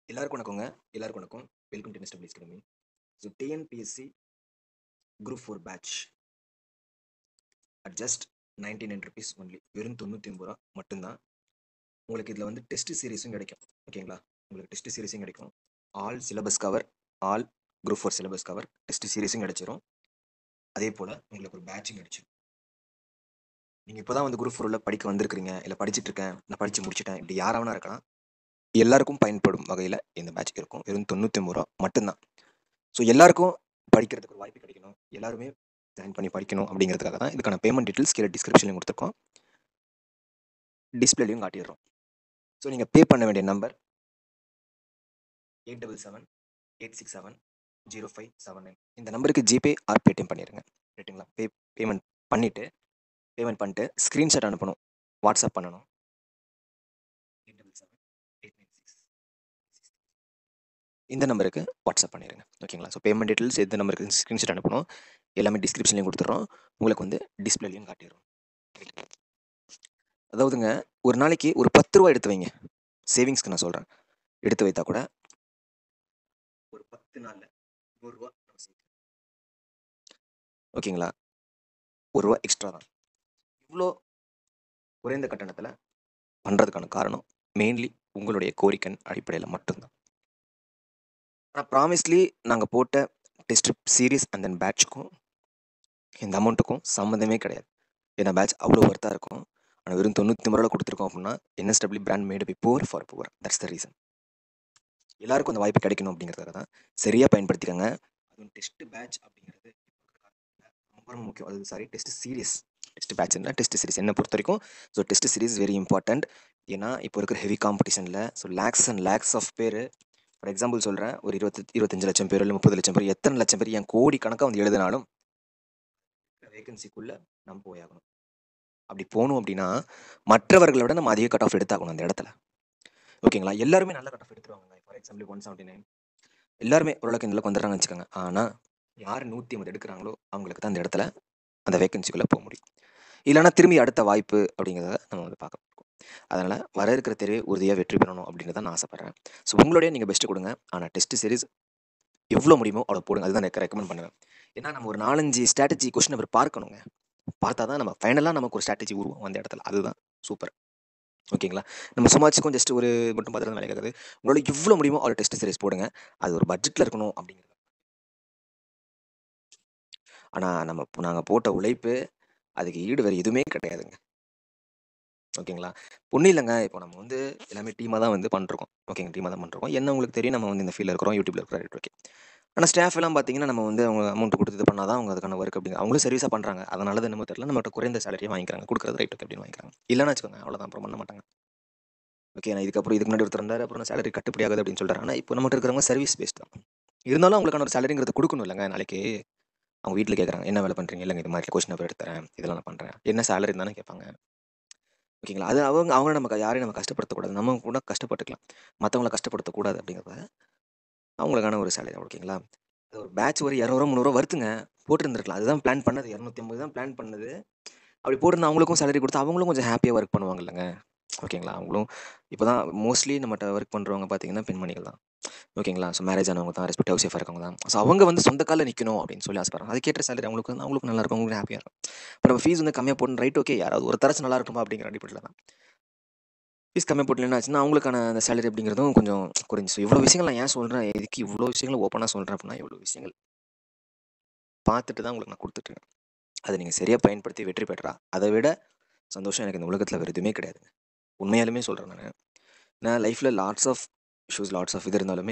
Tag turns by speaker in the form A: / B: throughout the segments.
A: எல்லாருக்கும் வணக்கங்க. எல்லாருக்கும் வணக்கம். Welcome to mister academy. So TNPSC group 4 batch at just 99 rupees only. வெறும் 99 மட்டும்தான். உங்களுக்கு இதில் வந்து டெஸ்ட் சீரிஸும் கிடைக்கும். ஓகேங்களா? உங்களுக்கு டெஸ்ட் சீரிஸும் கிடைக்கும். All syllabus cover, all group 4 syllabus cover, test சீரிஸும் கிடைச்சிரும். அதே போல் உங்களுக்கு ஒரு பேட்சும் கிடைச்சிரும். நீங்கள் இப்போ தான் வந்து குரூப் 4 படிக்க வந்திருக்கிறீங்க, இல்லை படிச்சுட்டு இருக்கேன், நான் படித்து முடிச்சிட்டேன், இப்படி யாராவனா இருக்கலாம். எல்லாருக்கும் பயன்படும் வகையில் இந்த பேட்ச் இருக்கும். வெறும் 99 மட்டும்தான். ஸோ எல்லாருக்கும் படிக்கிறதுக்கு ஒரு வாய்ப்பு கிடைக்கணும், எல்லாருமே ஜாயின் பண்ணி படிக்கணும் அப்படிங்கிறதுக்காக தான் இதுக்கான பேமெண்ட் டீட்டெயில்ஸ் கீழே டிஸ்கிரிப்ஷன்லையும் கொடுத்துருக்கோம், டிஸ்பிளேலையும் காட்டிடுறோம். ஸோ நீங்கள் பே பண்ண வேண்டிய நம்பர் 8778670579. இந்த நம்பருக்கு ஜிபே ஆர் பேடிஎம் பண்ணிடுங்க. ரைட்டுங்களா? பேமெண்ட் பண்ணிவிட்டு ஸ்க்ரீன்ஷாட் அனுப்பணும், வாட்ஸ்அப் பண்ணணும். 877896 இந்த நம்பருக்கு வாட்ஸ்அப் பண்ணிடுங்க. ஓகேங்களா? ஸோ பேமெண்ட் டீட்டெயில்ஸ் எந்த நம்பருக்கு ஸ்க்ரீன்ஷாட் அனுப்பணும் எல்லாமே டிஸ்கிரிப்ஷன்லையும் கொடுத்துட்றோம், உங்களுக்கு வந்து டிஸ்பிளேலையும் காட்டிடுறோம். அதாவதுங்க, ஒரு நாளைக்கு ஒரு 10 ரூபா எடுத்து வைங்க. சேவிங்ஸ்க்கு நான் சொல்கிறேன். எடுத்து வைத்தா கூட ஒரு 10 நாளில் 1 ரூபா. ஓகேங்களா? 1 ரூபா எக்ஸ்ட்ரா தான். இவ்வளோ குறைந்த கட்டணத்தில் பண்ணுறதுக்கான காரணம் மெயின்லி உங்களுடைய கோரிக்கையின் அடிப்படையில் மட்டும்தான். ஆனால் ப்ராமிஸ்லி நாங்கள் போட்ட டெஸ்ட் சீரீஸ் அண்ட் தென் பேட்சுக்கும் இந்த அமௌண்ட்டுக்கும் சம்மந்தமே கிடையாது. ஏன்னா பேட்ச் அவ்வளோ ஒர்த்தாக இருக்கும். ஆனால் வெறும் 99 ரூபா கொடுத்துருக்கோம் அப்படின்னா NSW brand made by poor for poor. That's the reason. எல்லாருக்கும் அந்த வாய்ப்பு கிடைக்கணும் அப்படிங்கிறதுக்காக தான். சரியாக பயன்படுத்திக்கங்க. அதுவும் டெஸ்ட் பேட்ச் அப்படிங்கிறது ரொம்ப ரொம்ப முக்கியம். அது சாரி, டெஸ்ட் சீரிஸ். டெஸ்ட் பேட்ச்னா டெஸ்ட் சீரிஸ் என்னை பொறுத்த வரைக்கும். So test series very important. ஏன்னா இப்போ இருக்கிற ஹெவி காம்படிஷனில் so lakhs and lakhs of பேர், ஃபார் எக்ஸாம்பிள் சொல்கிறேன், ஒரு 25 லட்சம் பேர் இல்லை 30 லட்சம் பேர், எத்தனை லட்சம் பேர் என் கோடி கணக்காக வந்து எழுதினாலும் வேகன்சிக்குள்ளே நம்ம போயாகணும். அப்படி போகணும் அப்படின்னா மற்றவர்களை விட நம்ம அதிக கட் ஆஃப் எடுத்தாகணும் அந்த இடத்துல. ஓகேங்களா? எல்லாருமே நல்ல கட் ஆஃப் எடுத்துருவாங்க. ஃபார் எக்ஸாம்பிள் 179 எல்லாருமே ஓரளவுக்கு இந்த வந்துடுறாங்கன்னு வச்சுக்கோங்க. ஆனால் யார் 150 எடுக்கிறாங்களோ அவங்களுக்கு தான் அந்த இடத்துல அந்த வேகன்சிக்குள்ளே போக முடியும். இல்லைனா திரும்பி அடுத்த வாய்ப்பு அப்படிங்கிறத நம்ம வந்து பார்க்க போகிறோம். அதனால் வர இருக்கிற தேர்வு உறுதியாக வெற்றி பெறணும் அப்படின்றத நான் ஆசைப்பட்றேன். ஸோ உங்களுடைய நீங்கள் பெஸ்ட்டு கொடுங்க. ஆனால் டெஸ்ட் சீரிஸ் எவ்வளோ முடியுமோ அவ்வளோ போடுங்க. அதுதான் எனக்கு ரெக்கமெண்ட் பண்ணுவேன். ஏன்னா நம்ம ஒரு 4-5 ஸ்ட்ராட்டஜி கொஸ்டின் பேப்பர் பார்க்கணுங்க. பார்த்தா தான் நம்ம ஃபைனலாக நமக்கு ஒரு ஸ்ட்ராட்டஜி உருவாகும் அந்த இடத்துல. அதுதான் சூப்பர். ஓகேங்களா? நம்ம சும்மாச்சுக்கும் ஜஸ்ட் ஒரு மட்டும் பார்த்துட்டு வேலை கேட்காது. உங்களால் எவ்வளோ முடியுமோ அவ்வளோ டெஸ்ட் சீரிஸ் போடுங்க. அது ஒரு பட்ஜெட்டில் இருக்கணும் அப்படிங்கிறது. ஆனால் நாங்கள் போட்ட உழைப்பு அதுக்கு ஈடு வேறு எதுவுமே கிடையாதுங்க. ஓகேங்களா? ஒன்றும் இல்லைங்க. இப்போ நம்ம வந்து எல்லாமே டீமாக தான் வந்து பண்ணிருக்கோம். ஓகேங்க, டீமாக தான் பண்ணிருக்கோம். என்ன உங்களுக்கு தெரியும், நம்ம வந்து இந்த ஃபீல்டில் இருக்கிறோம், யூடியூப்ல இருக்கிறோம், ரைட்? ஓகே. ஆனால் ஸ்டாஃப் எல்லாம் பார்த்தீங்கன்னா நம்ம வந்து அவங்க அமௌண்ட் கொடுத்து இது பண்ணால் தான் அவங்க அதுக்கான ஒர்க் அப்படிங்க அவங்களும் சர்வீஸாக பண்ணுறாங்க. அதனால தான் என்னமோ தெரியல, நம்மகிட்ட குறைந்த சேலரியை வாங்கிக்கிறாங்க. கொடுக்குறது ரைட் ஓகே அப்படின்னு வாங்கிக்கிறாங்க. இல்லைன்னு வச்சுக்கோங்க, அவ்வளோதான், அப்புறம் பண்ண மாட்டாங்க. ஓகே, நான் இதுக்கு முன்னாடி ஒருத்தர் இருந்தார், அப்புறம் சேலரி கட்டுப்படி ஆகுது அப்படின்னு சொல்கிறாங்க. ஆனால் இப்போ நம்மகிட்ட இருக்கிறவங்க சர்வீஸ் பேஸ்ட் தான். இருந்தாலும் அவங்களுக்கான ஒரு சேலரிங்கிறது கொடுக்கணும் இல்லைங்க. நாளைக்கு அவங்க வீட்டில் கேட்குறாங்க, என்ன வேலை பண்ணுறீங்க? இல்லைங்க, இது மாதிரி கொஸ்டின் பேப்பர் எடுத்துறேன், இதெல்லாம் நான் பண்ணுறேன், என்ன சேலரி தானே கேட்பாங்க. ஓகேங்களா? அது அவங்க நமக்கு யாரையும் நம்ம கஷ்டப்படுத்தக்கூடாது. நம்ம கூட கஷ்டப்பட்டுக்கலாம், மற்றவங்கள கஷ்டப்படுத்தக்கூடாது அப்படிங்கிறத அவங்களுக்கான ஒரு சேலரி. ஓகேங்களா? அது ஒரு பேட்ச் ஒரு 200 300 வருத்துங்க, போட்டுருந்துருக்கலாம். அதுதான் பிளான் பண்ணது. 250 தான் பிளான் பண்ணது. அப்படி போட்டிருந்தா அவங்களுக்கும் சேலரி கொடுத்து அவங்களும் கொஞ்சம் ஹாப்பியாக ஒர்க் பண்ணுவாங்க இல்லைங்க. ஓகேங்களா? அவங்களும் இப்போ தான் மோஸ்ட்லி நம்மகிட்ட ஒர்க் பண்ணுறவங்க பார்த்தீங்கன்னா பெண்மணிகள் தான். ஓகேங்களா? ஸோ மேரேஜ் ஆனவங்க தான், ரெஸ்பெக்ட் ஹவுஸ் ஒய்ஃபாக இருக்கவங்க தான். ஸோ அவங்க வந்து சொந்த காலில் நிற்கணும் அப்படின்னு சொல்லி ஆசைப்படுறாங்க. அதுக்கேற்ற சேலரி அவங்களுக்கு வந்து அவங்களுக்கும் நல்லா இருக்கும், அவங்களுக்கு ஹாப்பியாக இருக்கும். இப்போ நம்ம ஃபீஸ் வந்து கம்மியாக போடணும், ரைட்? ஓகே, யாராவது ஒரு தரச்சு நல்லா இருக்குமா அப்படிங்கிற அடிப்படையில் தான் ஃபீஸ் கம்மியாக போட்டு என்ன ஆச்சுன்னா அவங்களுக்கான அந்த சேலரி அப்படிங்கிறதும் கொஞ்சம் குறைஞ்சி. ஸோ இவ்வளோ விஷயங்கள் நான் ஏன் சொல்கிறேன், எதுக்கு இவ்வளோ விஷயங்கள் ஓப்பனாக சொல்கிறேன் அப்படின்னா, இவ்வளோ விஷயங்கள் பார்த்துட்டு தான் உங்களுக்கு நான் கொடுத்துட்ருக்கேன். அதை நீங்கள் சரியாக பயன்படுத்தி வெற்றி பெற்றா அதை விட சந்தோஷம் எனக்கு இந்த உலகத்தில் வேறு எதுவுமே கிடையாதுங்க. உண்மையாலுமே சொல்கிறேன். நான் லைஃப்பில் lots of issues, lots of இது இருந்தாலுமே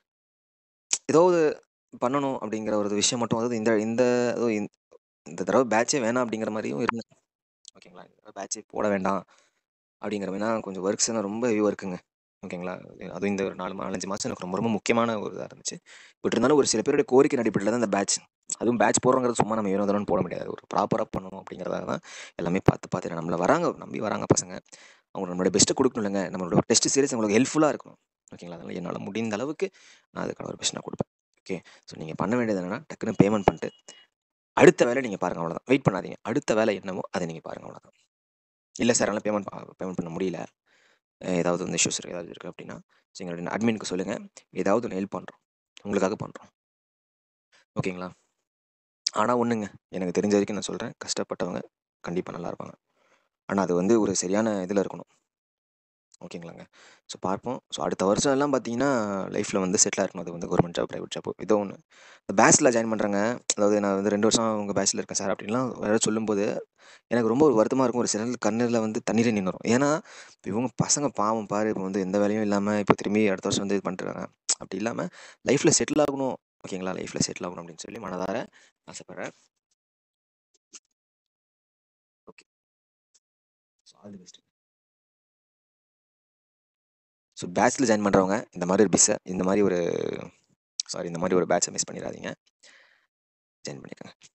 A: ஏதாவது பண்ணணும் அப்படிங்கிற ஒரு விஷயம் மட்டும், அதாவது இந்த இந்த இந்த தடவை பேட்சே வேணாம் அப்படிங்கிற மாதிரியும் இருந்தேன். ஓகேங்களா? இந்த தடவை பேட்சே போட வேண்டாம் அப்படிங்கிற மாதிரினா கொஞ்சம் ஒர்க்ஸ் எல்லாம் ரொம்ப ஹெவி ஒர்க்குங்க. ஓகேங்களா? அதுவும் இந்த ஒரு 4-5 மாதம் எனக்கு ரொம்ப ரொம்ப முக்கியமான ஒரு இதாக இருந்துச்சு. பட் இருந்தாலும் ஒரு சில பேருடைய கோரிக்கை அடிப்படையில் தான் இந்த பேட்ச், அதுவும் பேட்ச் போடுறோங்கிறது சும்மா நம்ம ஏனோ தானோன்னு போட முடியாது. ஒரு ப்ராப்பராக பண்ணணும் அப்படிங்கிறதாக தான் எல்லாமே பார்த்து நம்மளை நம்பி வராங்க பசங்க. அவங்க நம்மளோட பெஸ்ட்டை கொடுக்கணும் இல்லைங்க. நம்மளோட டெஸ்ட் சீரிஸ் அவங்களுக்கு ஹெல்ப்ஃபுல்லாக இருக்கணும். ஓகேங்களா? அதனால் என்னால் முடிந்த அளவுக்கு நான் அதுக்கான ஒரு பெஸ்ட் நான் கொடுப்பேன். ஓகே. ஸோ நீங்கள் பண்ண வேண்டியது என்னென்னா, டக்குன்னு பேமெண்ட் பண்ணிட்டு அடுத்த வேலை நீங்கள் பாருங்கள், அவ்வளோதான். வெயிட் பண்ணாதீங்க. அடுத்த வேலை என்னமோ அதை நீங்கள் பாருங்கள், அவ்வளோதான். இல்லை சார், என்னால் பேமெண்ட் பண்ண முடியல, ஏதாவது வந்து இஷ்யூஸ் ஏதாவது இருக்குது அப்படின்னா எங்களுடைய அட்மினுக்கு சொல்லுங்கள். ஏதாவது ஒன்று ஹெல்ப் பண்ணுறோம், உங்களுக்காக பண்ணுறோம். ஓகேங்களா? ஆனால் ஒன்றுங்க, எனக்கு தெரிஞ்ச வரைக்கும் நான் சொல்கிறேன், கஷ்டப்பட்டவங்க கண்டிப்பாக நல்லா இருப்பாங்க. ஆனால் அது வந்து ஒரு சரியான இதில் இருக்கணும். ஓகேங்களாங்க? ஸோ பார்ப்போம். ஸோ அடுத்த வருஷம் எல்லாம் பார்த்தீங்கன்னா, லைஃப்பில் வந்து செட்டில் இருக்கணும். அது வந்து கவர்மெண்ட் ஜாப், பிரைவேட் ஜாப் ஏதோ ஒன்று. இந்த பேட்ச்சில் ஜாயின் பண்ணுறேங்க. அதாவது நான் வந்து 2 வருஷம் உங்கள் பேட்ச்சில் இருக்கேன் சார் அப்படின்லாம் யாராவது சொல்லும்போது, எனக்கு ரொம்ப ஒரு வருத்தமாக இருக்கும். ஒரு சிலர் கண்ணுல வந்து தண்ணீரே நின்னுரும். ஏன்னா, இப்ப இவங்க பசங்க பாவம் பாரு, இப்போ வந்து எந்த வேலையும் இல்லாம, இப்போ திரும்பி அடுத்த வருஷம் வந்து இது பண்ணிட்டுருக்காங்க. அப்படி இல்லாம லைஃப்பில் செட்டில் ஆகணும். ஓகேங்களா? லைஃப்பில் செட்டில் ஆகணும் அப்படின்னு சொல்லி மனதார ஆசைப்படுறேன். Okay. So all the best. So பேட்ச்சில ஜாயின் பண்ணுறவங்க இந்த மாதிரி ஒரு பேட்ச்சை மிஸ் பண்ணிடாதீங்க. ஜாயின் பண்ணிக்கோங்க.